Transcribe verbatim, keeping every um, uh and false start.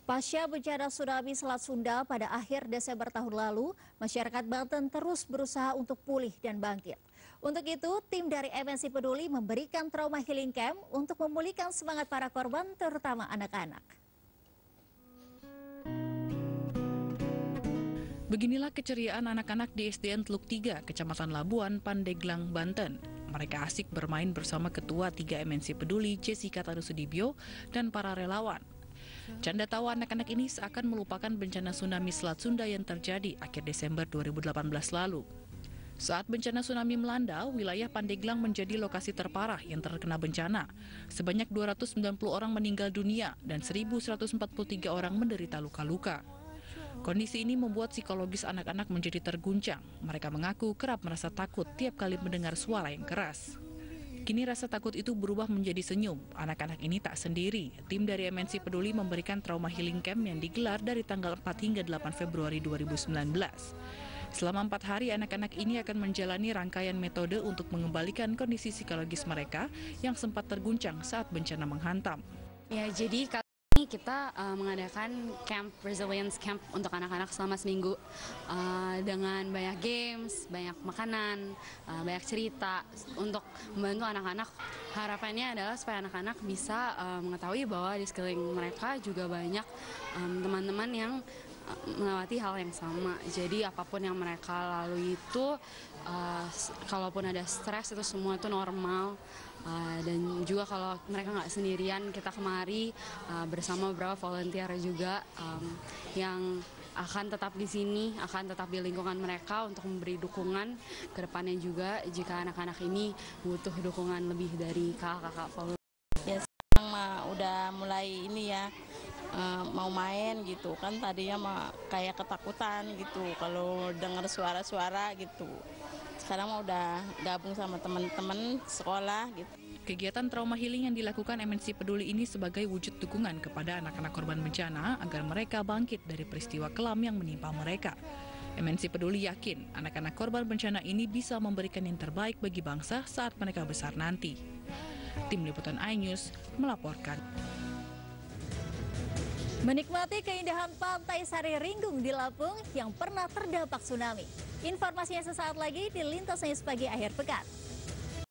Pasca bencana tsunami Selat Sunda pada akhir Desember tahun lalu, masyarakat Banten terus berusaha untuk pulih dan bangkit. Untuk itu, tim dari M N C Peduli memberikan trauma healing camp untuk memulihkan semangat para korban, terutama anak-anak. Beginilah keceriaan anak-anak di S D N Teluk tiga, Kecamatan Labuan, Pandeglang, Banten. Mereka asik bermain bersama Ketua tiga M N C Peduli, Jessica Tanusudibyo, dan para relawan. Canda tawa anak-anak ini seakan melupakan bencana tsunami Selat Sunda yang terjadi akhir Desember dua ribu delapan belas lalu. Saat bencana tsunami melanda, wilayah Pandeglang menjadi lokasi terparah yang terkena bencana. Sebanyak dua ratus sembilan puluh orang meninggal dunia dan seribu seratus empat puluh tiga orang menderita luka-luka. Kondisi ini membuat psikologis anak-anak menjadi terguncang. Mereka mengaku kerap merasa takut tiap kali mendengar suara yang keras. Kini rasa takut itu berubah menjadi senyum. Anak-anak ini tak sendiri. Tim dari M N C Peduli memberikan trauma healing camp yang digelar dari tanggal empat hingga delapan Februari dua ribu sembilan belas. Selama empat hari, anak-anak ini akan menjalani rangkaian metode untuk mengembalikan kondisi psikologis mereka yang sempat terguncang saat bencana menghantam. Ya, jadi kali ini kita uh, mengadakan camp resilience camp untuk anak-anak selama seminggu uh, dengan banyak games, banyak makanan, uh, banyak cerita untuk membantu anak-anak. Harapannya adalah supaya anak-anak bisa uh, mengetahui bahwa di sekeliling mereka juga banyak teman-teman um, yang melewati hal yang sama. Jadi apapun yang mereka lalui itu, uh, kalaupun ada stres itu semua itu normal. Uh, dan juga kalau mereka nggak sendirian, kita kemari uh, bersama beberapa volunteer juga um, yang akan tetap di sini, akan tetap di lingkungan mereka untuk memberi dukungan ke depannya juga jika anak-anak ini butuh dukungan lebih dari kakak-kakak volunteer. Ya, sekarang mah udah mulai ini ya, uh, mau main gitu kan, tadinya mah kayak ketakutan gitu kalau dengar suara-suara gitu. Sekarang mah udah gabung sama teman-teman sekolah gitu. Kegiatan trauma healing yang dilakukan M N C Peduli ini sebagai wujud dukungan kepada anak-anak korban bencana agar mereka bangkit dari peristiwa kelam yang menimpa mereka. M N C Peduli yakin anak-anak korban bencana ini bisa memberikan yang terbaik bagi bangsa saat mereka besar nanti. Tim Liputan iNews melaporkan. Menikmati keindahan pantai Sari Ringgung di Lampung yang pernah terdampak tsunami. Informasinya sesaat lagi di Lintas News Pagi akhir pekan.